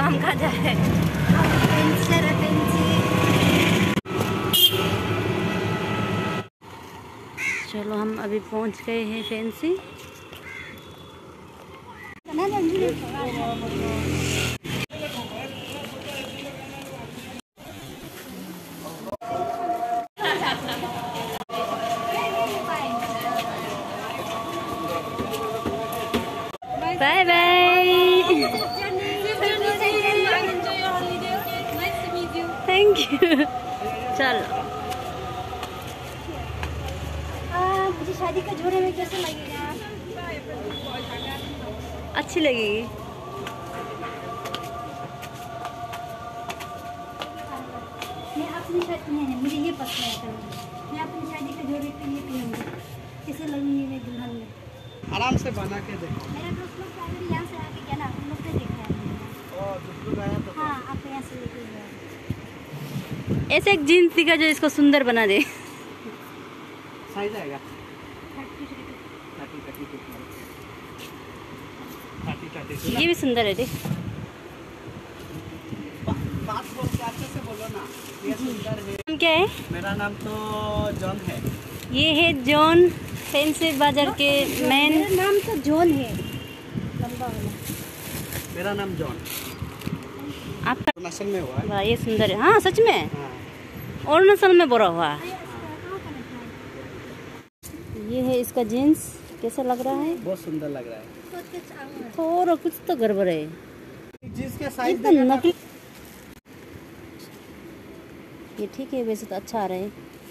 आम खा जाए। चलो हम अभी पहुंच गए हैं fancy. Bye bye. Thank you. चलो मुझे शादी का जोड़े में कैसे लगेगा? अच्छी लगेगी। मैं अपनी शादी नहीं, मुझे ये पसंद है। मैं अपनी शादी का जोड़े पे ये पहनूंगी। कैसे लगूंगी मैं दुल्हन में? आराम से बना के देखो। मेरा दोस्त लोग अगर यहाँ से आके क्या ना, उन लोग ने देखा है। और दूसरों आया तो हाँ, आप यहाँ से लेके गए। ऐसे एक जीन्स दिखा जो इसको सुंदर बना दे। साइज आएगा 30 ये भी सुंदर है देख। बात बोल के अच्छे से बोलो ना। ये सुंदर है। नाम क्या है? मेरा नाम तो जॉन है। ये है जॉन, फैंसी बाजार के मेन। मेरा नाम तो जॉन है, लंबा वाला। मेरा नाम जॉन। आपका अरुणाचल में हुआ है। वाह, ये सुंदर है। हाँ सच में हाँ। अरुणाचल में बोरा हुआ है। ये है इसका जीन्स, कैसा लग रहा है? बहुत सुंदर लग रहा है। थोड़ा कुछ तो गड़बड़ है। जिसके साइज तो नकली। ये ठीक है, वैसे तो अच्छा आ रहा है।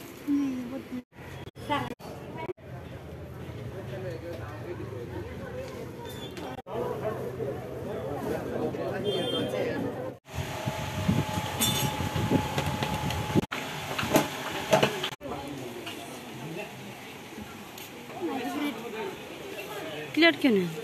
क्लियर क्यों नहीं?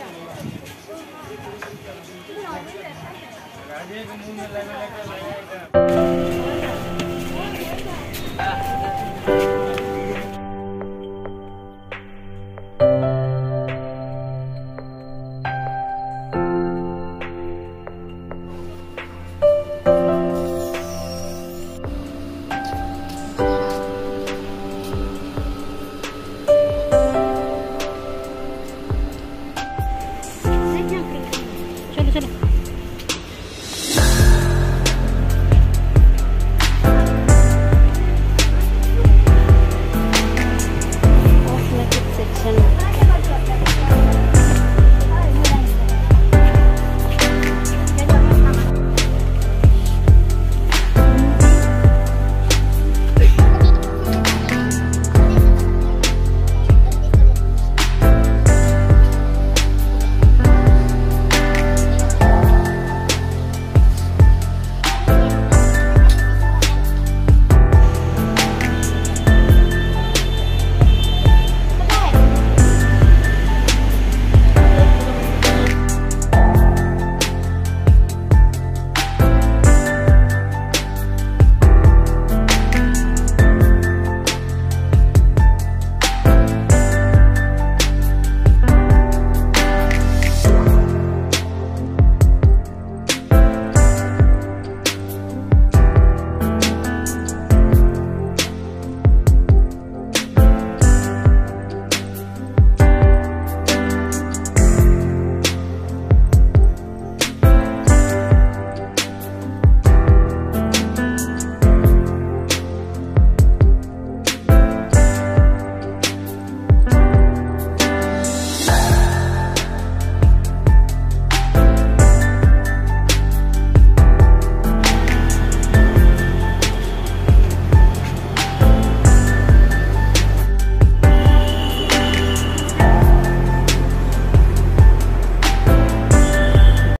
मुंह में लगा